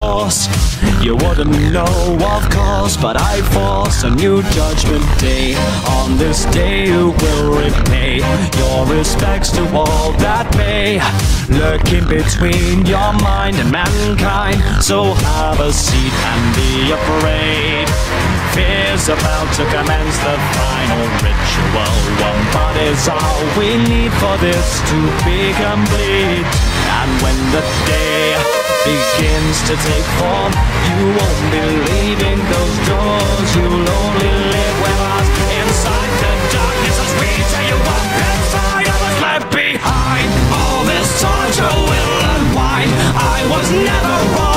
You wouldn't know, of course, but I force a new judgment day. On this day you will repay your respects to all that may lurking between your mind and mankind. So have a seat and be afraid. Fear's about to commence the final ritual. One body's all we need for this to be complete. And when the day begins to take form, you won't be leaving those doors. You'll only live with us inside the darkness as we tear you up inside of us left behind. All this torture will unwind. I was never wrong.